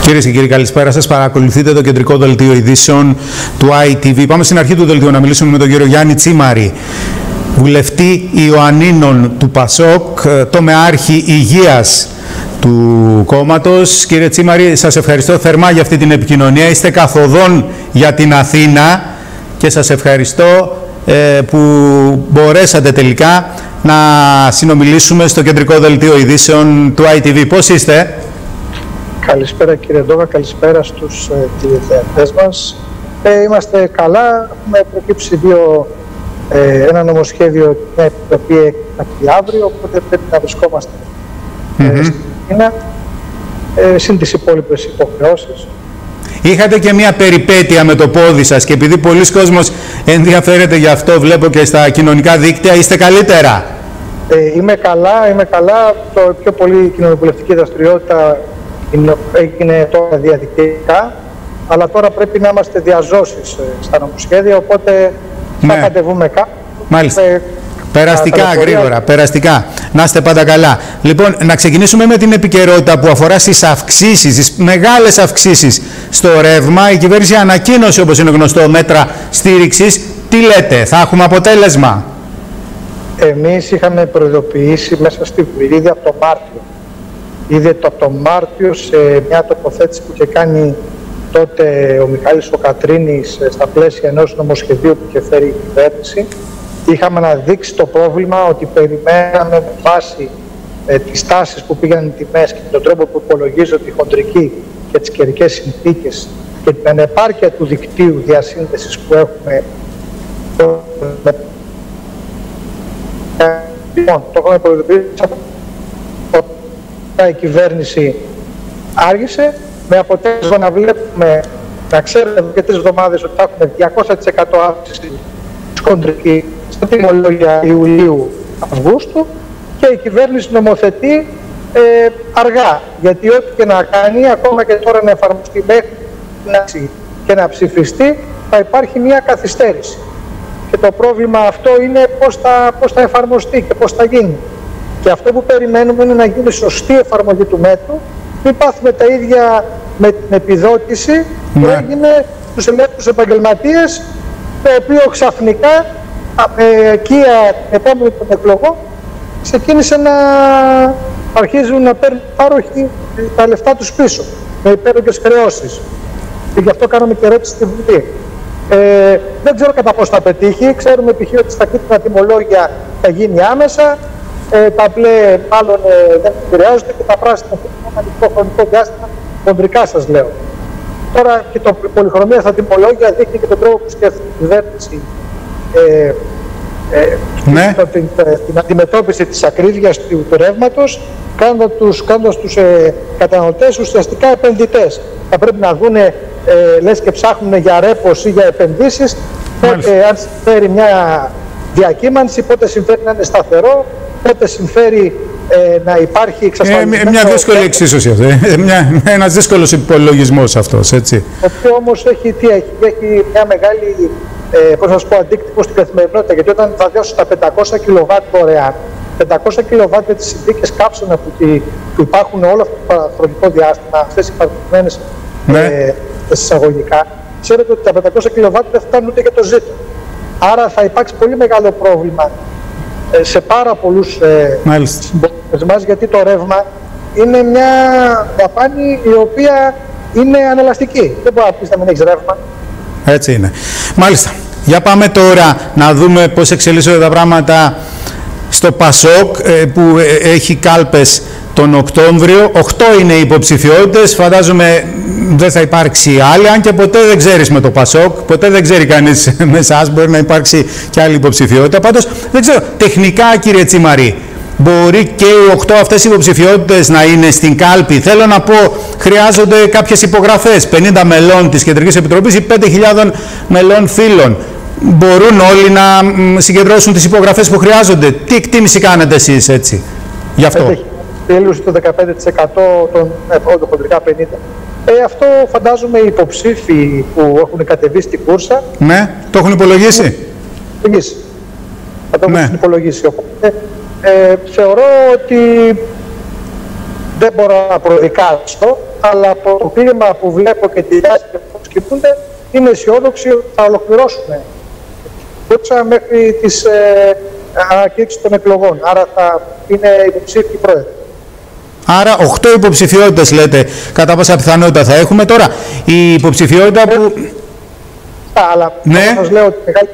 Κυρίες και κύριοι, καλησπέρα σας. Παρακολουθείτε το κεντρικό δελτίο ειδήσεων του ITV. Πάμε στην αρχή του δελτίου να μιλήσουμε με τον κύριο Γιάννη Τσίμαρη, βουλευτή Ιωαννίνων του ΠΑΣΟΚ, τομεάρχη υγείας του κόμματος. Κύριε Τσίμαρη, σας ευχαριστώ θερμά για αυτή την επικοινωνία. Είστε καθοδόν για την Αθήνα και σας ευχαριστώ που μπορέσατε τελικά να συνομιλήσουμε στο κεντρικό δελτίο ειδήσεων του ITV. Πώς είστε? Καλησπέρα κύριε Ντόγα, καλησπέρα στους τηλεθεατές μας. Είμαστε καλά, έχουμε προκύψει ένα νομοσχέδιο, μια επιτροπή αύριο, οπότε πρέπει να βρισκόμαστε στην Αθήνα, συν τις υπόλοιπες υποχρεώσεις. Είχατε και μια περιπέτεια με το πόδι σας και επειδή πολλοί κόσμος ενδιαφέρεται γι' αυτό, βλέπω και στα κοινωνικά δίκτυα, είστε καλύτερα? Είμαι καλά. Το πιο πολύ κοινοβουλευτική δραστηριότητα έγινε τώρα διαδικτυακά, αλλά τώρα πρέπει να είμαστε διαζώσεις στα νομοσχέδια, οπότε θα κατεβούμε κάπου. Μάλιστα. Περαστικά, γρήγορα, περαστικά. Να είστε πάντα καλά. Λοιπόν, να ξεκινήσουμε με την επικαιρότητα που αφορά στις αυξήσεις, στις μεγάλες αυξήσεις στο ρεύμα. Η κυβέρνηση ανακοίνωσε, όπως είναι γνωστό, μέτρα στήριξης. Τι λέτε, θα έχουμε αποτέλεσμα? Εμείς είχαμε προειδοποιήσει μέσα στη Βουλή από τον Μάρτιο. Είδε το από τον Μάρτιο σε μια τοποθέτηση που είχε κάνει τότε ο Μιχάλης ο Κατρίνης στα πλαίσια ενός νομοσχεδίου που είχε φέρει η κυβέρνηση. Είχαμε αναδείξει το πρόβλημα ότι περιμέναμε με βάση τις τάσεις που πήγαν οι τιμές και τον τρόπο που υπολογίζονται οι χοντρικοί και τις καιρικές συνθήκες και την ανεπάρκεια του δικτύου διασύνδεσης που έχουμε. Λοιπόν, το έχουμε προειδοποιήσει. Η κυβέρνηση άργησε, με αποτέλεσμα να βλέπουμε, να ξέρουμε για 3 εβδομάδες ότι θα έχουμε 200% αύξηση της χοντρική στα τιμολόγια Ιουλίου-Αυγούστου και η κυβέρνηση νομοθετεί αργά, γιατί ό,τι και να κάνει, ακόμα και τώρα να εφαρμοστεί μέχρι και να ψηφιστεί, θα υπάρχει μια καθυστέρηση. Και το πρόβλημα αυτό είναι πώς θα εφαρμοστεί και πώς θα γίνει. Και αυτό που περιμένουμε είναι να γίνει σωστή εφαρμογή του μέτρου, μην πάθουμε τα ίδια με την επιδότηση που έγινε στους ελεύθερους επαγγελματίες, το οποίο ξαφνικά οικία επόμενη των εκλογών ξεκίνησε να αρχίζουν να παίρνουν πάροχοι τα λεφτά τους πίσω, με υπέρογγες χρεώσεις. Και γι' αυτό κάναμε και ερώτηση στη Βουλή. Δεν ξέρω κατά πώς θα πετύχει. Ξέρουμε π.χ. ότι στα κίτρινα τιμολόγια θα γίνει άμεσα. Τα μπλε μάλλον δεν επηρεάζονται και τα πράσινα θα ένα μικρό χρονικό διάστημα, χοντρικά σας λέω. Τώρα και το πολυχρωμία στα τιμολόγια δείχνει και τον τρόπο που σκέφτεται η κυβέρνηση την αντιμετώπιση της ακρίβειας του ρεύματος, κάνοντας τους καταναλωτές ουσιαστικά επενδυτές. Θα πρέπει να δούνε, λες και ψάχνουν για ρέπος ή για επενδύσεις, πότε αν συμφέρει μια διακύμανση, πότε συμφέρει να είναι σταθερό, πότε συμφέρει να υπάρχει εξασφαλισμένο. Μια δύσκολη εξίσωση αυτή. Ένας δύσκολος υπολογισμός αυτός, έτσι. Το οποίο όμως έχει μια μεγάλη αντίκτυπο στην καθημερινότητα. Γιατί όταν θα δώσω τα 500 κιλοβάτ δωρεάν, 500 κιλοβάτ με τις συνθήκες κάψωνα που υπάρχουν όλο αυτό το παραχρονικό διάστημα, αυτές οι παραδειγμένες εισαγωγικά, ξέρετε ότι τα 500 κιλοβάτ δεν φτάνουν ούτε για το ζήτο. Άρα θα υπάρξει πολύ μεγάλο πρόβλημα σε πάρα πολλούς συμπολίτες μας, γιατί το ρεύμα είναι μια δαπάνη η οποία είναι ανελαστική. Δεν μπορεί να πεις να μην έχεις ρεύμα. Έτσι είναι. Μάλιστα. Για πάμε τώρα να δούμε πώς εξελίσσονται τα πράγματα στο ΠΑΣΟΚ, που έχει κάλπες τον Οκτώβριο. 8 είναι οι υποψηφιότητες. Φαντάζομαι δεν θα υπάρξει άλλη, αν και ποτέ δεν ξέρεις με το ΠΑΣΟΚ, ποτέ δεν ξέρει κανείς με εσάς, μπορεί να υπάρξει και άλλη υποψηφιότητα. Πάντως, δεν ξέρω, τεχνικά κύριε Τσίμαρη, μπορεί και οι 8 αυτές οι υποψηφιότητες να είναι στην κάλπη? Θέλω να πω, χρειάζονται κάποιες υπογραφές, 50 μελών της Κεντρικής Επιτροπής ή 5.000 μελών φίλων. Μπορούν όλοι να συγκεντρώσουν τις υπογραφές που χρειάζονται? Τι εκτίμηση κάνετε εσείς έτσι γι' αυτό? Τέλειωσε το 15% των χοντρικά 50%. Αυτό φαντάζομαι οι υποψήφοι που έχουν κατεβεί στην κούρσα. Ναι, το έχουν υπολογίσει. Θα το έχουν υπολογίσει. Οπότε θεωρώ ότι δεν μπορώ να προδικάσω, αλλά από το κλίμα που βλέπω και τη διάσταση που σκεφτούνται, είμαι αισιόδοξη ότι θα ολοκληρώσουμε μέχρι τις ανακήρυξεις των εκλογών. Άρα θα είναι υποψήφιοι πρόεδροι. Άρα 8 υποψηφιότητες λέτε κατά πάσα πιθανότητα θα έχουμε. Τώρα η υποψηφιότητα που... Αλλά ναι. Όμως λέω ότι η μεγάλη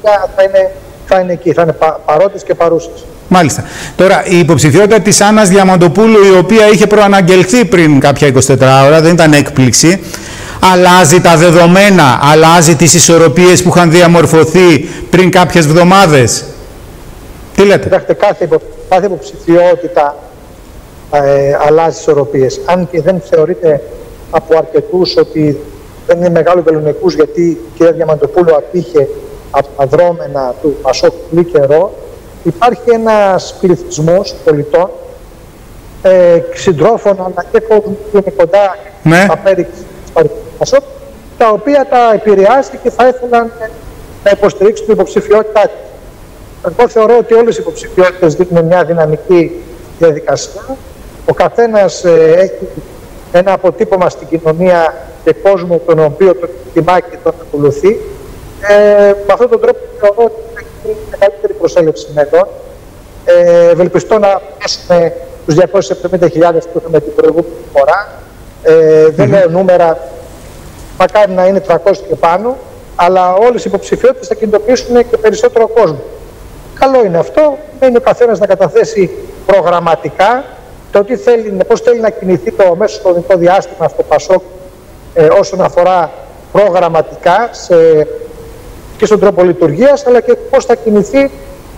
θα είναι εκεί, θα είναι παρόντες και παρούσες. Μάλιστα. Τώρα η υποψηφιότητα της Άννας Διαμαντοπούλου, η οποία είχε προαναγγελθεί πριν κάποια 24 ώρα, δεν ήταν έκπληξη, αλλάζει τα δεδομένα, αλλάζει τις ισορροπίες που είχαν διαμορφωθεί πριν κάποιες εβδομάδες. Τι λέτε? Κοιτάξτε, κάθε υποψηφιότητα αλλάζει ισορροπίες. Αν και δεν θεωρείται από αρκετούς ότι δεν είναι μεγάλο βελονικούς, γιατί η κυρία Διαμαντοπούλου απήχε από τα δρόμενα του ΠΑΣΟΚ πολύ καιρό, υπάρχει ένας πληθυσμός πολιτών, συντρόφων αλλά και κόσμου που είναι κοντά στα πέριξη του ΠΑΣΟΚ, τα οποία τα επηρεάζει και θα ήθελαν να υποστηρίξουν την υποψηφιότητά της. Εγώ θεωρώ ότι όλες οι υποψηφιότητες δείχνουν μια δυναμική διαδικασία. Ο καθένας έχει ένα αποτύπωμα στην κοινωνία και κόσμο τον οποίο τον τιμά και τον ακολουθεί. Με αυτόν τον τρόπο θεωρώ ότι θα έχει μεγαλύτερη προσέλευση μελών. Ευελπιστώ να πιάσουμε τους 270.000 που είχαμε την προηγούμενη φορά. Δεν λέω νούμερα, μακάρι να είναι 300 και πάνω, αλλά όλες οι υποψηφιότητες θα κινητοποιήσουν και περισσότερο κόσμο. Καλό είναι αυτό, είναι ο καθένας να καταθέσει προγραμματικά το πώς θέλει να κινηθεί το μέσο χρονικό διάστημα στο ΠΑΣΟΚ όσον αφορά προγραμματικά και στον τρόπο λειτουργίας, αλλά και πώς θα κινηθεί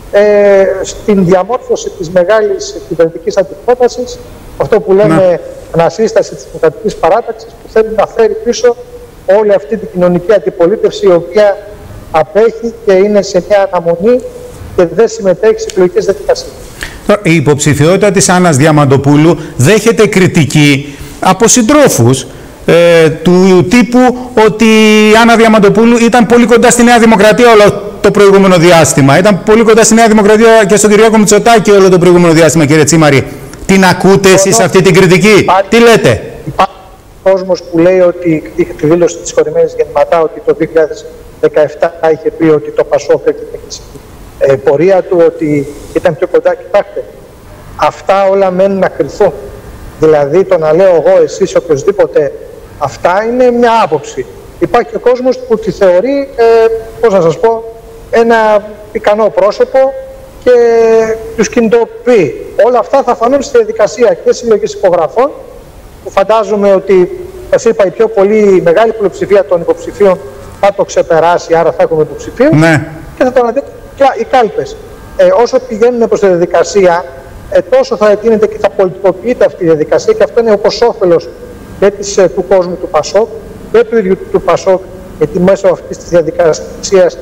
στην διαμόρφωση της μεγάλης κυβερνητικής αντιπρότασης, αυτό που λέμε ανασύσταση της Δημοκρατικής Παράταξης, που θέλει να φέρει πίσω όλη αυτή την κοινωνική αντιπολίτευση, η οποία απέχει και είναι σε μια αναμονή και δεν συμμετέχει σε εκλογικές διαδικασίες. Η υποψηφιότητα της Άννας Διαμαντοπούλου δέχεται κριτική από συντρόφους του τύπου ότι η Άννα Διαμαντοπούλου ήταν πολύ κοντά στη Νέα Δημοκρατία όλο το προηγούμενο διάστημα. Ήταν πολύ κοντά στη Νέα Δημοκρατία και στον Κυριάκο Μητσοτάκη όλο το προηγούμενο διάστημα, κύριε Τσίμαρη. Την ακούτε εσείς αυτή την κριτική? Τι λέτε? Υπάρχει κόσμος που λέει ότι είχε τη δήλωση της χωρημένης Γεννηματά ότι το 2017 είχε πει ότι το ΠΑΣΟΚ είχε πορεία του, ότι ήταν πιο κοντά. Κοιτάξτε, αυτά όλα μένουν να κρυθούν. Δηλαδή το να λέω εγώ, εσείς, οποιοδήποτε, αυτά είναι μια άποψη. Υπάρχει ο κόσμος που τη θεωρεί, πώς να σας πω, ένα ικανό πρόσωπο και τους κινητοποιεί. Όλα αυτά θα φανούν στη διαδικασία και συλλογής υπογραφών, που φαντάζομαι ότι, σας είπα, η πιο πολύ μεγάλη πλειοψηφία των υποψηφίων θα το ξεπεράσει, άρα θα έχουμε υποψηφίους, και θα το αναδείξουν οι κάλπες. Όσο πηγαίνουν προς τη διαδικασία, τόσο θα ετείνεται και θα πολιτικοποιείται αυτή η διαδικασία, και αυτό είναι όπως όφελος και του κόσμου του ΠΑΣΟΚ και του ίδιου του ΠΑΣΟΚ, γιατί μέσω αυτής της διαδικασίας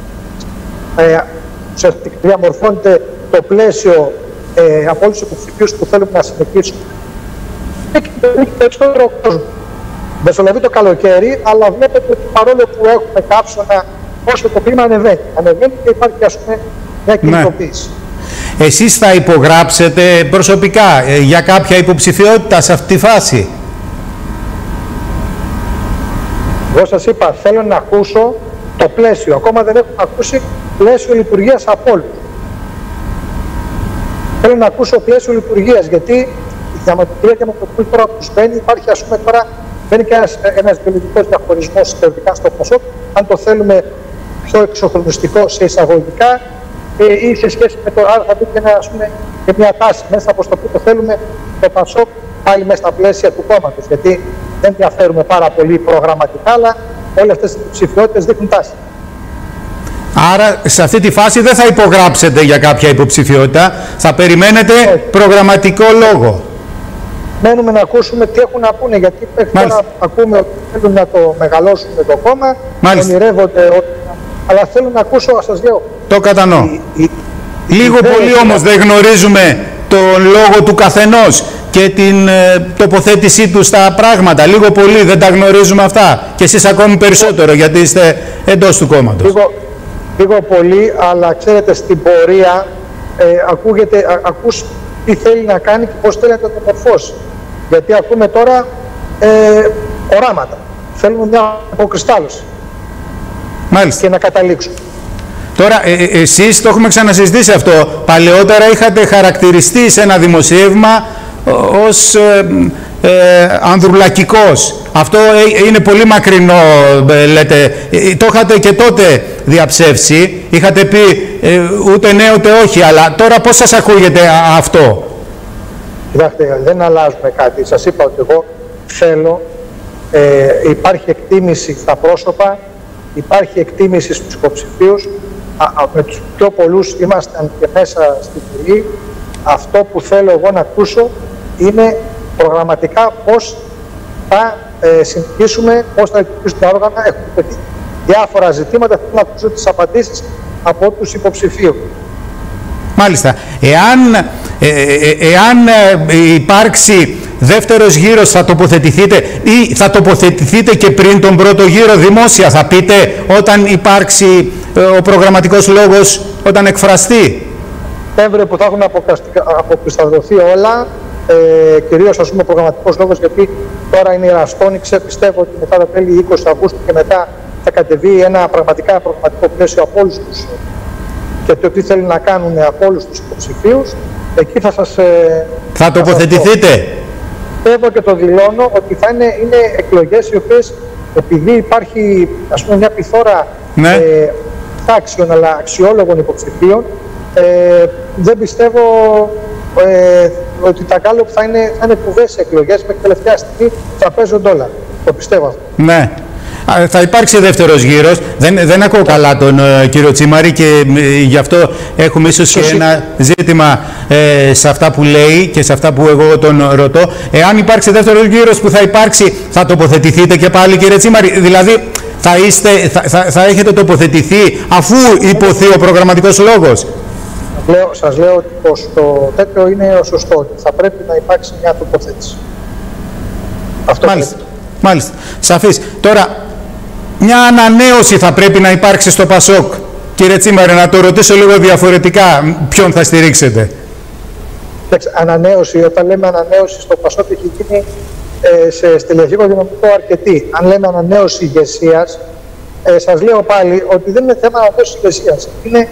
διαμορφώνεται το πλαίσιο από όλους τους υποψηφίους που θέλουμε να συνεχίσουν. Και περισσότερο κόσμο. Μεσολαβεί το καλοκαίρι, αλλά βλέπετε ότι παρόλο που έχουμε κάψωνα, όσο το κλίμα ανεβαίνει. Ανεβαίνει και υπάρχει, ας πούμε, μια κινητοποίηση. Εσείς θα υπογράψετε προσωπικά για κάποια υποψηφιότητα σε αυτή τη φάση? Εγώ σας είπα, θέλω να ακούσω το πλαίσιο. Ακόμα δεν έχουμε ακούσει πλαίσιο λειτουργίας από όλους. Θέλω να ακούσω πλαίσιο λειτουργίας, γιατί η Διαμαντοπούλου τώρα που σπαίνει, υπάρχει, ας πούμε, τώρα μπαίνει και ένας βιολογικός διαχωρισμός θεωρητικά στο ΠΑΣΟΚ, αν το θέλουμε πιο εξοχρονιστικό σε εισαγωγικά, ή σε σχέση με το άρα θα μπει και μια τάση μέσα από το που το θέλουμε το ΠΑΣΟΚ πάλι μέσα στα πλαίσια του κόμματος, γιατί δεν διαφέρουμε πάρα πολύ προγραμματικά, αλλά όλες αυτές οι υποψηφιότητες δείχνουν τάση. Άρα σε αυτή τη φάση δεν θα υπογράψετε για κάποια υποψηφιότητα, θα περιμένετε προγραμματικό λόγο? Μένουμε να ακούσουμε τι έχουν να πούνε, γιατί τώρα ακούμε ότι θέλουν να το μεγαλώσουν το κόμμα, ονειρεύονται, αλλά θέλω να ακούσω, σας λέω. Το κατανοώ. Λίγο πολύ όμως δεν γνωρίζουμε τον λόγο του καθενός και την τοποθέτησή του στα πράγματα. Λίγο πολύ δεν τα γνωρίζουμε αυτά. Και εσείς ακόμη περισσότερο, γιατί είστε εντός του κόμματος. Λίγο πολύ, αλλά ξέρετε, στην πορεία ακούς τι θέλει να κάνει και πώς θέλει να το μορφώσει. Γιατί ακούμε τώρα οράματα. Θέλουμε μια αποκριστάλλωση. Μάλιστα. Και να καταλήξουμε. Τώρα, εσείς το έχουμε ξανασυζητήσει αυτό. Παλαιότερα είχατε χαρακτηριστεί σε ένα δημοσίευμα ως ανδρουλακικός. Αυτό είναι πολύ μακρινό, λέτε. Το είχατε και τότε διαψεύσει. Είχατε πει ούτε ναι ούτε όχι. Αλλά τώρα πώς σας ακούγεται αυτό? Κοιτάξτε, δεν αλλάζουμε κάτι. Σας είπα ότι εγώ θέλω, υπάρχει εκτίμηση στα πρόσωπα, υπάρχει εκτίμηση στους υποψηφίους. Με τους πιο πολλούς ήμασταν και μέσα στη Βουλή. Αυτό που θέλω εγώ να ακούσω είναι προγραμματικά πώς θα συνεχίσουμε, πώς θα λειτουργήσουν τα όργανα. Έχουμε διάφορα ζητήματα, θέλω να ακούσω τις απαντήσεις από τους υποψηφίους. Μάλιστα. Εάν υπάρξει δεύτερος γύρος, θα τοποθετηθείτε ή θα τοποθετηθείτε και πριν τον πρώτο γύρο δημόσια? Θα πείτε όταν υπάρξει ο προγραμματικός λόγος, όταν εκφραστεί? Σεπτέμβριο που θα έχουν αποκρισταλωθεί όλα, κυρίως ας πούμε ο προγραμματικός λόγος, γιατί τώρα είναι η Ραστόνιξε, πιστεύω ότι μετά τα τέλη 20 Αυγούστου και μετά θα κατεβεί ένα πραγματικά προγραμματικό πλαίσιο από όλους τους και το τι θέλει να κάνουν από όλους τους υποψηφίους. Εκεί θα σας... Θα τοποθετηθείτε? Πιστεύω και το δηλώνω ότι θα είναι εκλογές οι οποίες, επειδή υπάρχει ας πούμε μια πληθώρα άξιων αλλά αξιόλογων υποψηφίων, δεν πιστεύω ότι τα γκάλοπ θα είναι κουβές εκλογές, με τελευταία στιγμή θα παίζουν όλα. Το πιστεύω αυτό. Ναι. Θα υπάρξει δεύτερος γύρος. Δεν ακούω καλά τον κύριο Τσίμαρη και γι' αυτό έχουμε ίσως και ένα ζήτημα σε αυτά που λέει και σε αυτά που εγώ τον ρωτώ. Εάν υπάρξει δεύτερος γύρος που θα υπάρξει, θα τοποθετηθείτε και πάλι, κύριε Τσίμαρη? Δηλαδή θα έχετε τοποθετηθεί αφού υποθεί ο προγραμματικός λόγος? Σας λέω ότι το τέτοιο είναι ο σωστό, ότι θα πρέπει να υπάρξει μια τοποθέτηση. Αυτό μάλιστα. Μάλιστα. Σαφής. Τώρα, μια ανανέωση θα πρέπει να υπάρξει στο ΠΑΣΟΚ. Κύριε Τσίμαρη, να το ρωτήσω λίγο διαφορετικά. Ποιον θα στηρίξετε? Ανανέωση, όταν λέμε ανανέωση στο ΠΑΣΟΚ έχει γίνει σε στελεχικό δυναμικό αρκετή. Αν λέμε ανανέωση ηγεσίας, σας λέω πάλι ότι δεν είναι θέμα ανανέωση ηγεσίας. Είναι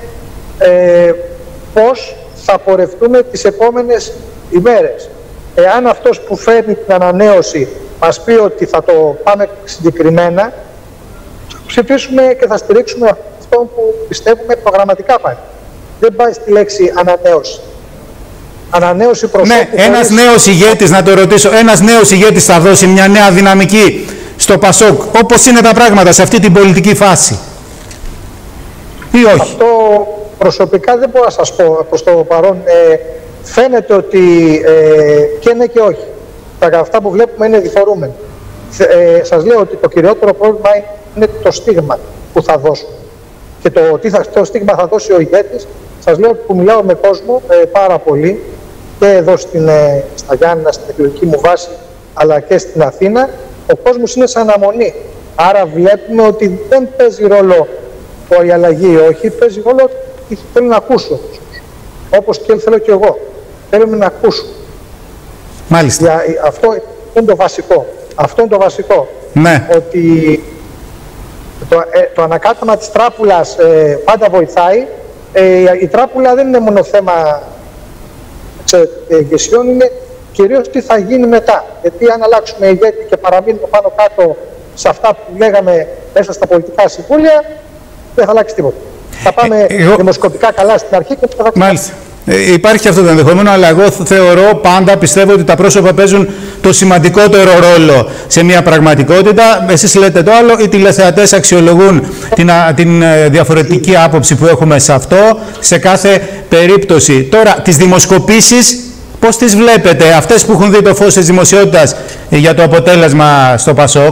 πώς θα πορευτούμε τις επόμενες ημέρες. Εάν αυτός που φέρνει την ανανέωση μας πει ότι θα το πάμε συγκεκριμένα, θα ψηφίσουμε και θα στηρίξουμε αυτό που πιστεύουμε προγραμματικά πάει. Δεν πάει στη λέξη ανανέωση. Ανανέωση προσώπου. Ναι, ένας νέος ηγέτης, να το ρωτήσω, ένας νέος ηγέτης θα δώσει μια νέα δυναμική στο ΠΑΣΟΚ, όπως είναι τα πράγματα σε αυτή την πολιτική φάση, ή όχι? Αυτό προσωπικά δεν μπορώ να σας πω προς το παρόν. Φαίνεται ότι και ναι και όχι. Αυτά που βλέπουμε είναι διφορούμενα. Σας λέω ότι το κυριότερο πρόβλημα είναι το στίγμα που θα δώσουν. Και το στίγμα θα δώσει ο ηγέτης. Σας λέω ότι που μιλάω με κόσμο πάρα πολύ, και εδώ στα Γιάννηνα, στην εκλογική μου βάση, αλλά και στην Αθήνα, ο κόσμος είναι σε αναμονή. Άρα βλέπουμε ότι δεν παίζει ρόλο η αλλαγή ή όχι, παίζει ρόλο ότι θέλω να ακούσω. Όπως και θέλω και εγώ. Θέλουμε να ακούσουμε. Μάλιστα. Αυτό είναι το βασικό. Αυτό είναι το βασικό. Ναι. Ότι το ανακάταμα της τράπουλας πάντα βοηθάει. Η τράπουλα δεν είναι μόνο θέμα ηγεσιών, είναι κυρίως τι θα γίνει μετά. Γιατί αν αλλάξουμε ηγέτη και παραμείνουμε πάνω κάτω σε αυτά που λέγαμε μέσα στα πολιτικά συμβούλια, δεν θα αλλάξει τίποτα. Θα πάμε δημοσκοπικά καλά στην αρχή και μετά θα μάλιστα. Υπάρχει αυτό το ενδεχόμενο, αλλά εγώ θεωρώ πάντα, πιστεύω ότι τα πρόσωπα παίζουν το σημαντικότερο ρόλο σε μια πραγματικότητα. Εσείς λέτε το άλλο, οι τηλεθεατές αξιολογούν την διαφορετική άποψη που έχουμε σε αυτό, σε κάθε περίπτωση. Τώρα, τις δημοσκοπήσεις, πώς τις βλέπετε, αυτές που έχουν δει το φως της δημοσιότητας για το αποτέλεσμα στο ΠΑΣΟΚ?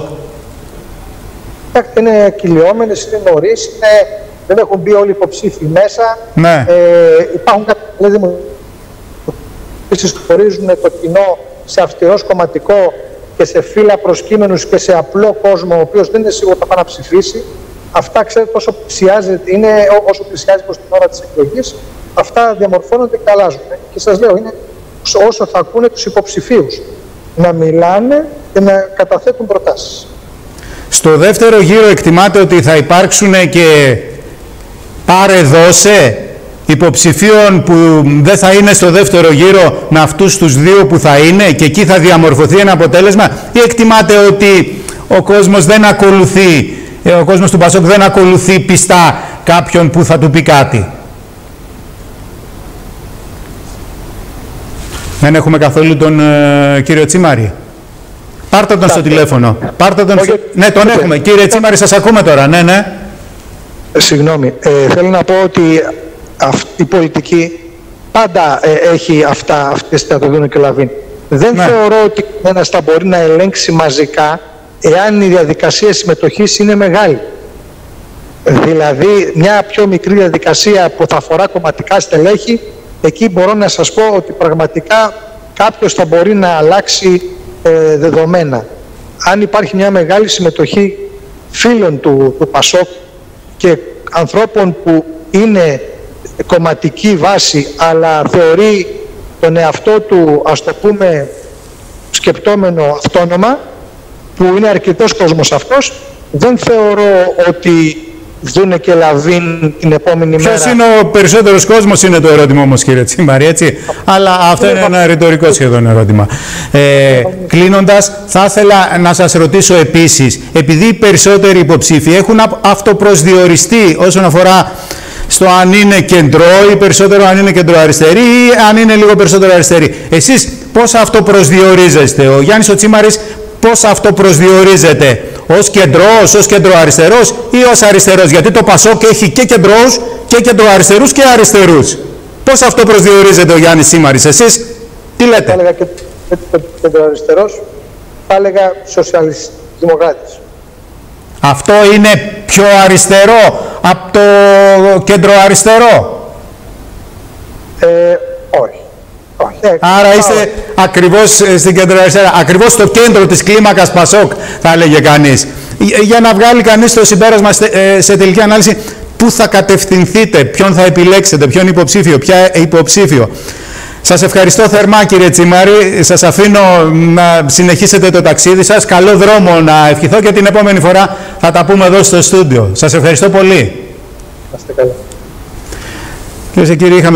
Είναι κυλιόμενες, είναι νωρίς, δεν έχουν μπει όλοι οι υποψήφοι μέσα. Ναι. Υπάρχουν κάποιες δημοσκοπήσεις που χωρίζουν το κοινό σε αυστηρός κομματικό και σε φύλλα προσκύμενους και σε απλό κόσμο, ο οποίος δεν είναι σίγουρο θα πάει να ψηφίσει. Αυτά, ξέρετε, όσο πλησιάζει προς την ώρα της εκλογής, αυτά διαμορφώνονται και αλλάζουν. Και σας λέω, είναι όσο θα ακούνε τους υποψηφίους να μιλάνε και να καταθέτουν προτάσεις. Στο δεύτερο γύρο εκτιμάται ότι θα υπάρξουν και πάρε-δώσε υποψηφίων που δεν θα είναι στο δεύτερο γύρο με αυτούς τους δύο που θα είναι και εκεί θα διαμορφωθεί ένα αποτέλεσμα, ή εκτιμάται ότι ο κόσμος δεν ακολουθεί, ο κόσμος του Πασόκ δεν ακολουθεί πιστά κάποιον που θα του πει κάτι? Δεν έχουμε καθόλου τον κύριο Τσίμαρη. Πάρτε τον στο τηλέφωνο. Πάρτε τον Ναι, τον έχουμε. Κύριε Τσίμαρη, σας ακούμε τώρα. Ναι. Συγγνώμη. Θέλω να πω ότι η πολιτική πάντα έχει αυτές τα Δούνο και Λαβίν. Δεν θεωρώ ότι ένας θα μπορεί να ελέγξει μαζικά εάν η διαδικασία συμμετοχής είναι μεγάλη. Δηλαδή, μια πιο μικρή διαδικασία που θα αφορά κομματικά στελέχη, εκεί μπορώ να σας πω ότι πραγματικά κάποιος θα μπορεί να αλλάξει δεδομένα. Αν υπάρχει μια μεγάλη συμμετοχή φίλων του Πασόκ και ανθρώπων που είναι κομματική βάση, αλλά θεωρεί τον εαυτό του, ας το πούμε, σκεπτόμενο αυτόνομα, που είναι αρκετός κόσμος αυτός, δεν θεωρώ ότι Δούνε και Λαβίν την επόμενη μέρα. Ποιος είναι ο περισσότερος κόσμος είναι το ερώτημα όμως, κύριε Τσίμαρη, έτσι. Αλλά αυτό είναι ένα ρητορικό σχεδόν ερώτημα. Κλείνοντας, θα ήθελα να σας ρωτήσω επίσης, επειδή οι περισσότεροι υποψήφοι έχουν αυτοπροσδιοριστεί όσον αφορά στο αν είναι κεντρό ή περισσότερο αν είναι κεντροαριστερή ή αν είναι λίγο περισσότερο αριστερή. Εσείς πώς αυτοπροσδιορίζεστε? Ο Γιάννης ο Τσίμαρης πώς αυτοπροσδιορίζεται? Ως κεντρός, ως κεντροαριστερός ή ως αριστερός? Γιατί το Πασόκ έχει και κεντρός και κεντροαριστερούς και αριστερούς. Πώς αυτοπροσδιορίζεται ο Γιάννης Τσίμαρης? Εσείς τι λέτε? Θα έλεγα και κεντροαριστερός, θα έλεγα σοσιαλιστής-δημοκράτης. Αυτό είναι πιο αριστερό από το κεντροαριστερό? Όχι. Άρα είστε ακριβώς στην κεντροαριστερά, ακριβώς στο κέντρο της κλίμακας Πασόκ, θα έλεγε κανείς. Για να βγάλει κανείς το συμπέρασμα σε τελική ανάλυση, πού θα κατευθυνθείτε, ποιον θα επιλέξετε, ποιον υποψήφιο, ποια υποψήφιο. Σας ευχαριστώ θερμά, κύριε Τσίμαρη. Σας αφήνω να συνεχίσετε το ταξίδι σας. Καλό δρόμο να ευχηθώ και την επόμενη φορά θα τα πούμε εδώ στο στούντιο. Σας ευχαριστώ πολύ. Είστε καλά. Κυρίες και κύριοι, είχαμε